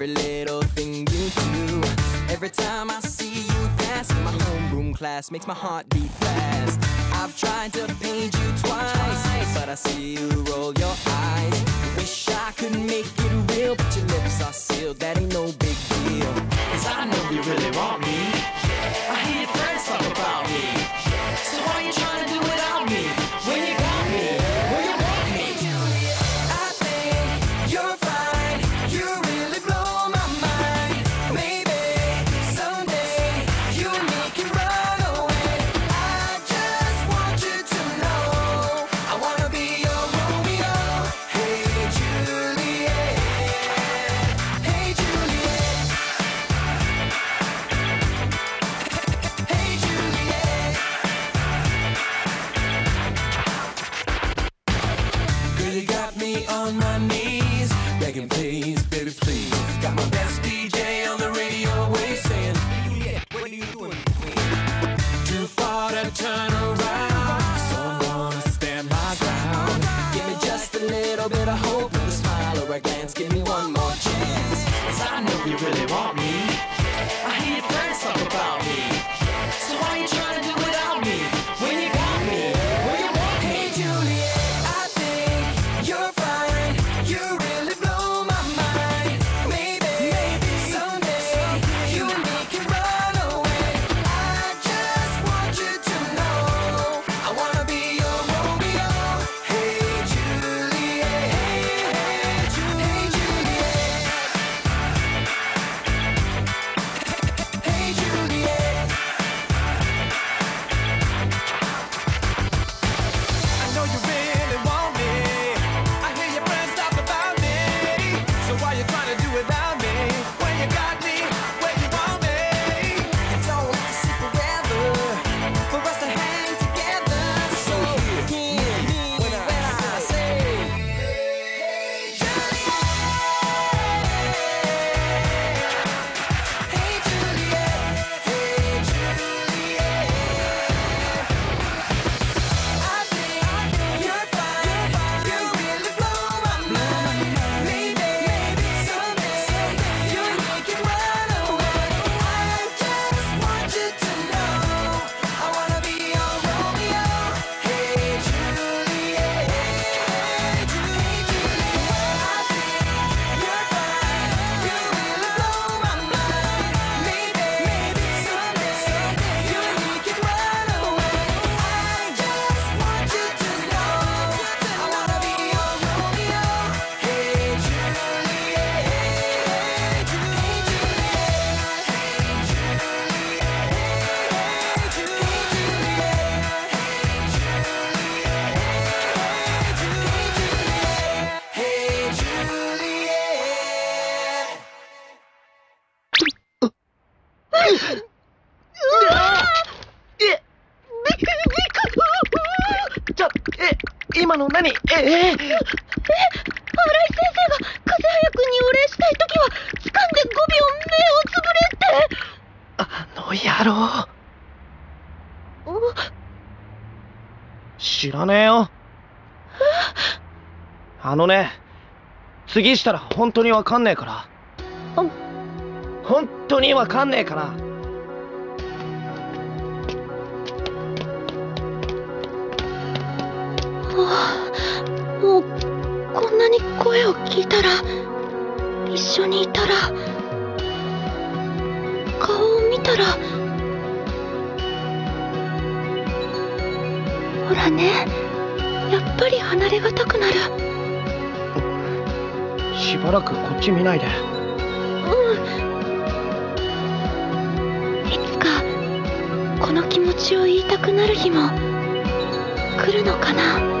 every little thing you do. Every time I see you pass in my homeroom class, makes my heart beat fast. I've tried to paint you twice, but I see you roll your eyes. Wish I could make it real, but your lips are sealed. That ain't no big deal. 'Cause I know you really want me. I hear your friends talk about me. So why you trying to do without me? When you got me, when you want me. I think you're fine. You really blow my mind. Maybe someday you and me can run away. I just want you to know I wanna be your Romeo. Hey Juliet, hey Juliet, hey Juliet. Girl, you got me on my knees, begging please, baby please. Got my best DJ on the radio wave saying, Juliet, what are you doing? Too far to turn around, so I'm gonna stand my ground. Give me just a little bit of hope with a smile or a glance. Give me one more chance. 'Cause I know you really want me. I hear your friends talk about me. So why you trying to do without me? When you got me, when you want me. Hey Juliet, I think you're fine. You really blow my mind. Maybe someday you and me can run away. I just want you to know I wanna be your Romeo. Hey Juliet, hey Juliet, hey Juliet. I know you really want me. I hear your friends talk about me. So why you trying to do without me? When you got me, when you want me. You don't have to sit forever for us to hang together. So hear me when I say, hey Juliet, hey Juliet, hey Juliet. I think you're fine. You really blow my mind. Maybe someday you and me can run away. I just want you to know I wanna be your Romeo. Hey Juliet, hey Juliet. I think you're fine. You really blow my mind. Maybe someday you and me can run away. I just want you to know I wanna be your Romeo. Hey Juliet, hey Juliet, hey 今の何？ 新井先生が風早くんにお礼したいときは掴んで5秒目をつぶれって。 野郎。知らねえよ。次したら本当にわかんねえから。本当にわかんねえから。 もうこんなに声を聞いたら、一緒にいたら、顔を見たら、ほらね、やっぱり離れがたくなる。 しばらくこっち見ないで。 いつかこの気持ちを言いたくなる日も来るのかな。